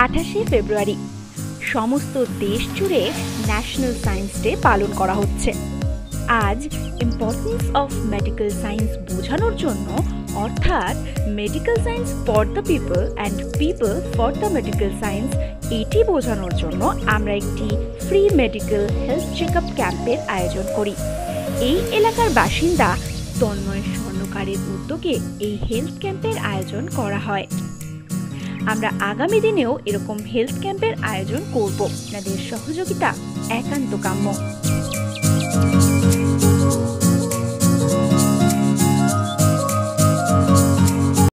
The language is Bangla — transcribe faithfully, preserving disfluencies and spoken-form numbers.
আঠাশে ফেব্রুয়ারি সমস্ত দেশ জুড়ে ন্যাশনাল সায়েন্স ডে পালন করা হচ্ছে। আজ ইম্পর্টেন্স অফ মেডিকেল সায়েন্স বোঝানোর জন্য, অর্থাৎ medical science for the people and people for the medical science, এটি বোঝানোর জন্য আমরা একটি free medical health check up ক্যাম্পের আয়োজন করি। এই এলাকার বাসিন্দা তন্ময় স্বর্ণকারের উদ্যোগে এই হেলথ ক্যাম্পের আয়োজন করা হয়। আমরা আগামী দিনেও এরকম হেলথ ক্যাম্পের আয়োজন করব। আপনাদের সহযোগিতা একান্ত কাম্য।